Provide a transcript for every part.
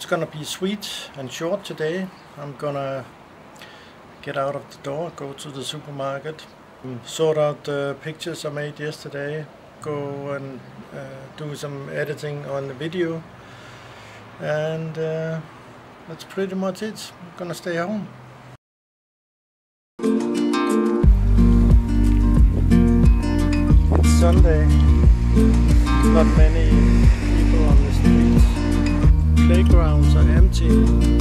It's gonna be sweet and short today. I'm gonna get out of the door, go to the supermarket, sort out the pictures I made yesterday, go and do some editing on the video, and that's pretty much it. I'm gonna stay home. It's Sunday, not many people on the streets. Playgrounds are empty.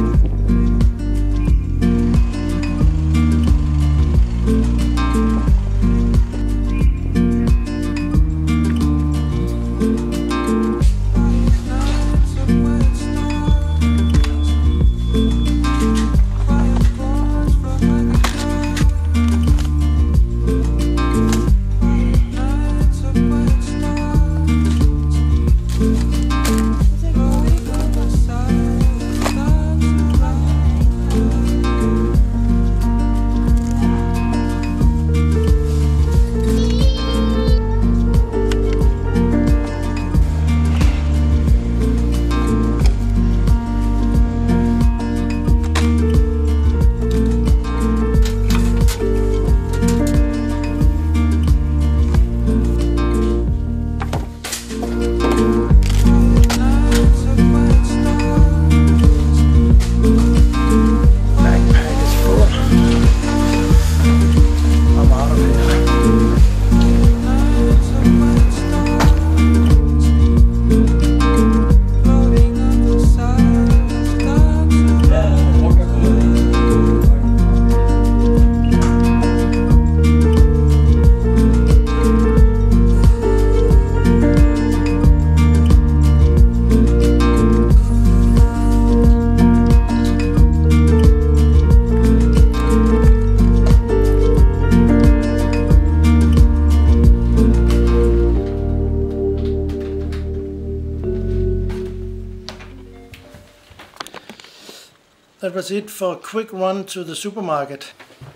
That was it for a quick run to the supermarket.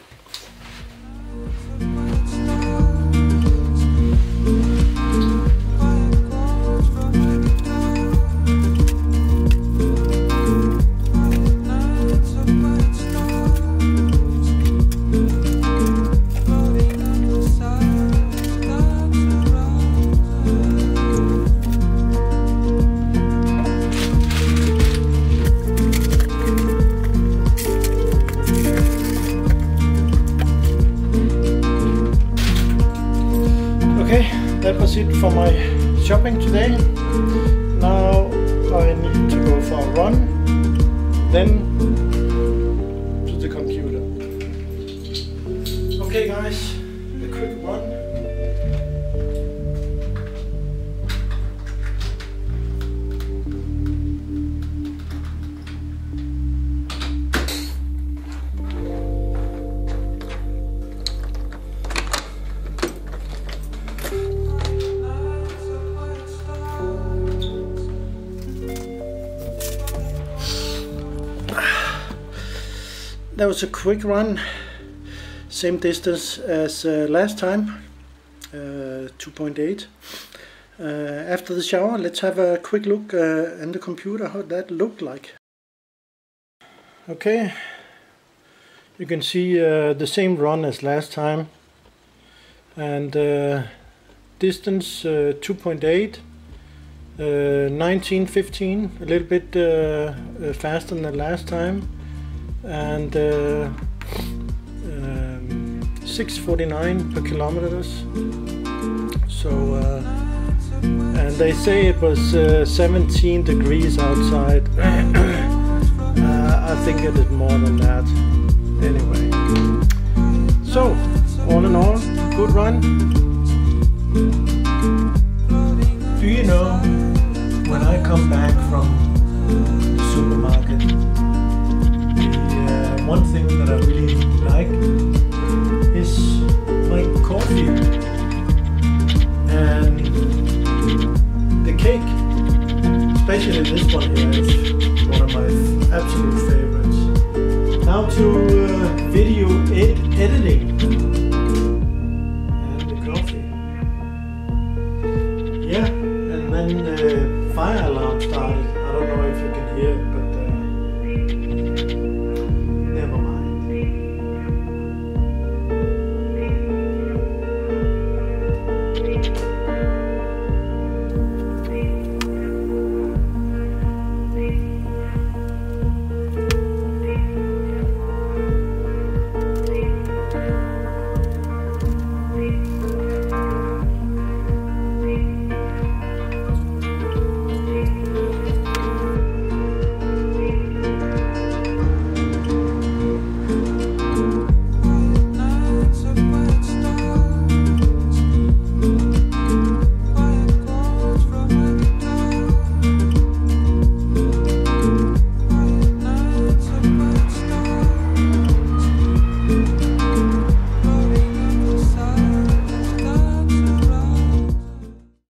That was it for my shopping today. Now I need to go for a run, then to the computer. Okay guys, a quick run. That was a quick run, same distance as last time, 2.8. After the shower, let's have a quick look in the computer how that looked like. Okay, you can see the same run as last time, and distance 2.8, 19:15, a little bit faster than last time. And 6.49 per kilometers. So and they say it was 17 degrees outside. I think it is more than that anyway. So all in all, good run. Do you know, when I come back from the supermarket, one thing that I really like is my coffee and the cake, especially this one here is one of my absolute favorites. Now to video